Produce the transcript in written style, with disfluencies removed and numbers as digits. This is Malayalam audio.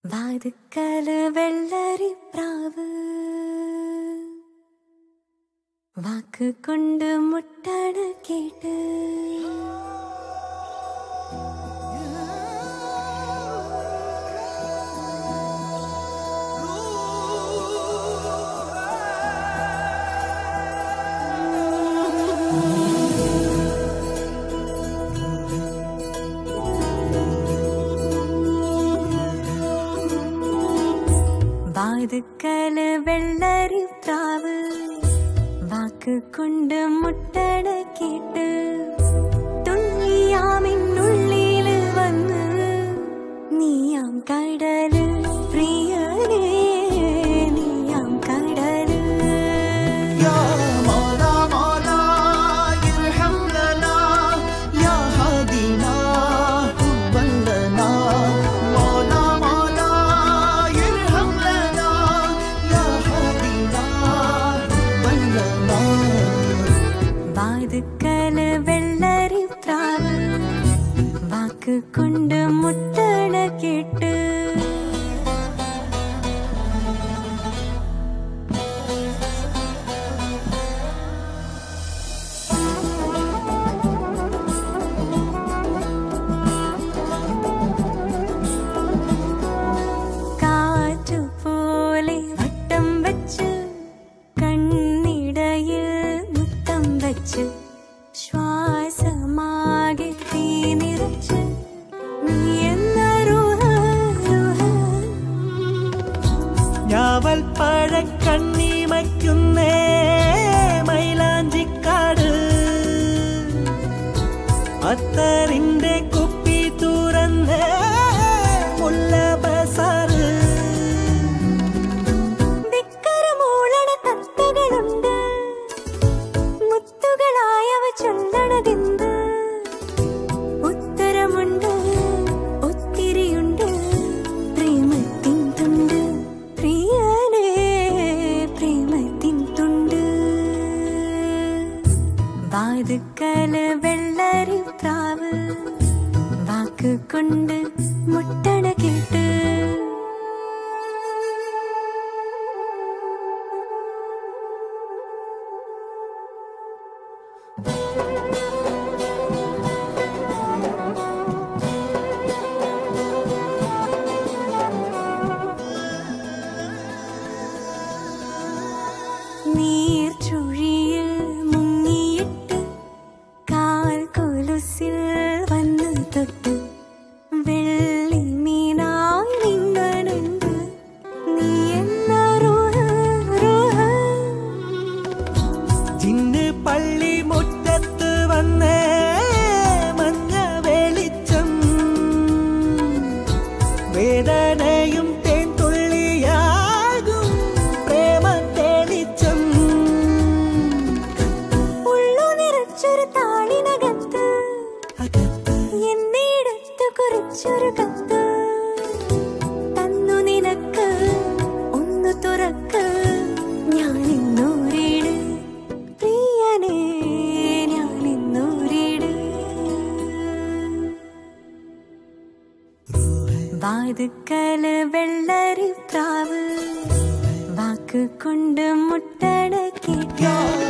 വാതുക്കല് വെള്ളരിപ്രാവ് വാക്ക് കൊണ്ട് മുട്ടണ കേട്ട് വാതുക്കല് വെള്ളരിപ്രാവ് വാക്ക് കൊണ്ട് മുട്ടണ കേട്ട് തുള്ളിയാമിന്നുള്ളില് വന്ന് നീയാം കടല് പ്രിയനേ നീയാം കടല് വാതുക്കല് വെള്ളരിപ്രാവ് വാക്ക് കൊണ്ട് മുട്ടണ കേട്ട് കാറ്റുപോലെ വട്ടം വെച്ച് കണ്ണിടയിൽ മുത്തം വെച്ച് ശ്വാസമാകെ തീ നിറച്ച് നീ എന്ന ഞാവൽ പഴക്കണ്ണിമയ്ക്കുന്നേ മൈലാഞ്ചിക്കാട് അത്തറിന്റെ കുപ്പി തുറന്നേ മുല്ല ബസാറ് ദിക്കരമൂളണ കത്തുകളുണ്ട് മുത്തുകളായവ ചൊല്ലണതെന്ത് ഉത്തരമുണ്ട് ഒത്തിരിയുണ്ട് പ്രേമത്തിൻ തുണ്ട് പ്രിയനേ പ്രേമത്തിൻ തുണ്ട് വാതുക്കല് വെള്ളരിപ്രാവ് വാക്ക് കൊണ്ട് മുട്ടണ കേട്ട് നീർച്ചുഴിയിൽ മുങ്ങിയിട്ട് കാൽ കൊലുസിൽ വന്ന് തൊട്ട് വെള്ളി മീനായി നിങ്ങനുണ്ട് നീ എന്ന ചിന്ന് പള്ളി മുറ്റത്ത് വന്നേ മഞ്ഞ വെളിച്ചം വേദനയും തേൻ തുള്ളിയാകും പ്രേമ തെളിച്ചം ഉള്ളു നിറച്ചൊരു താളിനകത്ത് എന്നിടത്ത് കുറിച്ചൊരു കത്ത് തന്നു നിനക്ക് ഒന്ന് തുറക്ക് ഞാനിന്നൂരീട് പ്രിയനേ ഞാനിന്നൂരീട് വാതുക്കല് വെള്ളരിപ്രാവ് വാക്ക് കൊണ്ട് മുട്ടണ കേട്ട്